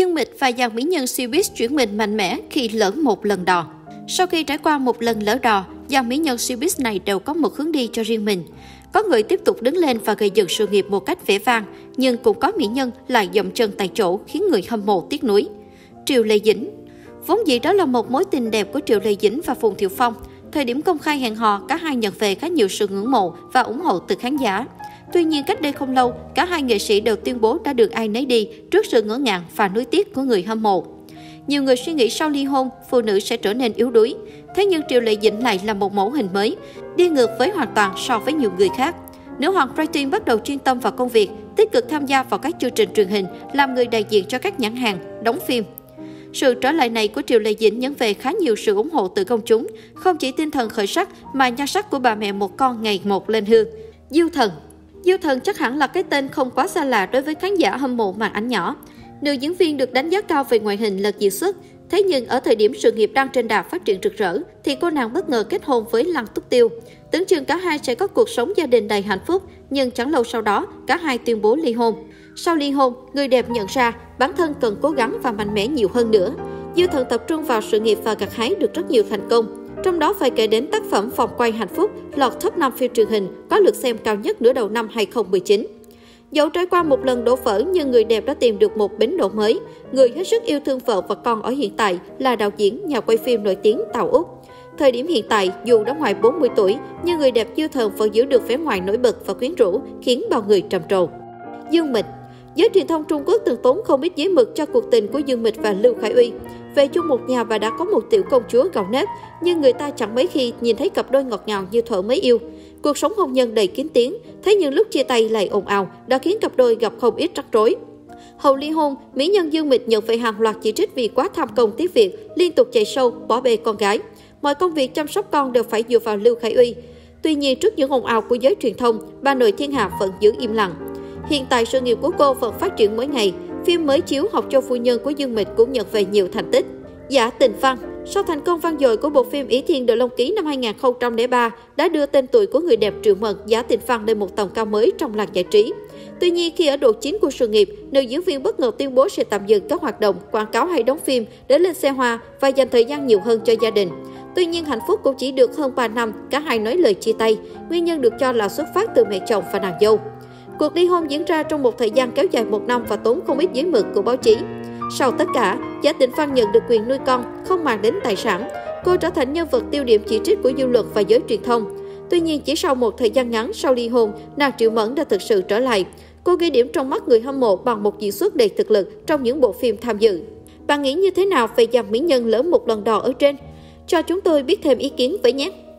Dương Mịch và dàn mỹ nhân showbiz chuyển mình mạnh mẽ khi lỡ một lần đò. Sau khi trải qua một lần lỡ đò, dàn mỹ nhân showbiz này đều có một hướng đi cho riêng mình. Có người tiếp tục đứng lên và gây dựng sự nghiệp một cách vẻ vang, nhưng cũng có mỹ nhân lại dậm chân tại chỗ khiến người hâm mộ tiếc nuối. Triệu Lê Dĩnh. Vốn dĩ đó là một mối tình đẹp của Triệu Lê Dĩnh và Phùng Thiệu Phong. Thời điểm công khai hẹn hò, cả hai nhận về khá nhiều sự ngưỡng mộ và ủng hộ từ khán giả. Tuy nhiên, cách đây không lâu, cả hai nghệ sĩ đều tuyên bố đã được ai nấy đi trước sự ngỡ ngàng và nuối tiếc của người hâm mộ. Nhiều người suy nghĩ sau ly hôn, phụ nữ sẽ trở nên yếu đuối. Thế nhưng Triệu Lê Dĩnh lại là một mẫu hình mới, đi ngược với hoàn toàn so với nhiều người khác. Nữ hoàng Rating bắt đầu chuyên tâm vào công việc, tích cực tham gia vào các chương trình truyền hình, làm người đại diện cho các nhãn hàng, đóng phim. Sự trở lại này của Triệu Lê Dĩnh nhận về khá nhiều sự ủng hộ từ công chúng, không chỉ tinh thần khởi sắc mà nhan sắc của bà mẹ một con ngày một lên hương. Diêu Thần. Diêu Thần chắc hẳn là cái tên không quá xa lạ đối với khán giả hâm mộ màn ảnh nhỏ. Nữ diễn viên được đánh giá cao về ngoại hình lẫn diễn xuất. Thế nhưng ở thời điểm sự nghiệp đang trên đà phát triển rực rỡ, thì cô nàng bất ngờ kết hôn với Lăng Túc Tiêu. Tưởng chừng cả hai sẽ có cuộc sống gia đình đầy hạnh phúc, nhưng chẳng lâu sau đó, cả hai tuyên bố ly hôn. Sau ly hôn, người đẹp nhận ra bản thân cần cố gắng và mạnh mẽ nhiều hơn nữa. Diêu Thần tập trung vào sự nghiệp và gặt hái được rất nhiều thành công. Trong đó phải kể đến tác phẩm Vòng quay hạnh phúc, lọt top 5 phim truyền hình, có lượt xem cao nhất nửa đầu năm 2019. Dẫu trải qua một lần đổ vỡ nhưng người đẹp đã tìm được một bến đỗ mới. Người hết sức yêu thương vợ và con ở hiện tại là đạo diễn, nhà quay phim nổi tiếng Tào Úc. Thời điểm hiện tại, dù đã ngoài 40 tuổi, nhưng người đẹp Diêu Thần vẫn giữ được vẻ ngoài nổi bật và quyến rũ, khiến bao người trầm trồ. Dương Mịch. Giới truyền thông Trung Quốc từng tốn không ít giấy mực cho cuộc tình của Dương Mịch và Lưu Khải Uy. Về chung một nhà và đã có một tiểu công chúa gạo nếp, nhưng người ta chẳng mấy khi nhìn thấy cặp đôi ngọt ngào như thuở mới yêu. Cuộc sống hôn nhân đầy kín tiếng, thế nhưng lúc chia tay lại ồn ào, đã khiến cặp đôi gặp không ít rắc rối. Hậu ly hôn, mỹ nhân Dương Mịch nhận về hàng loạt chỉ trích vì quá tham công tiếc việc, liên tục chạy show, bỏ bê con gái. Mọi công việc chăm sóc con đều phải dựa vào Lưu Khải Uy. Tuy nhiên, trước những ồn ào của giới truyền thông, bà nội thiên hạ vẫn giữ im lặng. Hiện tại sự nghiệp của cô vẫn phát triển mỗi ngày. Phim mới chiếu Học cho phu nhân của Dương Mịch cũng nhận về nhiều thành tích. Giả Tình Văn. Sau thành công vang dội của bộ phim Ỷ Thiên Đồ Long Ký năm 2003 đã đưa tên tuổi của người đẹp Triệu Mẫn, Giả Tình Văn lên một tầm cao mới trong làng giải trí. Tuy nhiên, khi ở độ chín của sự nghiệp, nữ diễn viên bất ngờ tuyên bố sẽ tạm dừng các hoạt động, quảng cáo hay đóng phim để lên xe hoa và dành thời gian nhiều hơn cho gia đình. Tuy nhiên, hạnh phúc cũng chỉ được hơn 3 năm, cả hai nói lời chia tay. Nguyên nhân được cho là xuất phát từ mẹ chồng và nàng dâu. Cuộc ly hôn diễn ra trong một thời gian kéo dài 1 năm và tốn không ít giấy mực của báo chí. Sau tất cả, Giả Tình Văn nhận được quyền nuôi con, không màng đến tài sản. Cô trở thành nhân vật tiêu điểm chỉ trích của dư luận và giới truyền thông. Tuy nhiên, chỉ sau một thời gian ngắn sau ly hôn, nàng Triệu Mẫn đã thực sự trở lại. Cô ghi điểm trong mắt người hâm mộ bằng một diễn xuất đầy thực lực trong những bộ phim tham dự. Bạn nghĩ như thế nào về dàn mỹ nhân lỡ một lần đò ở trên? Cho chúng tôi biết thêm ý kiến với nhé!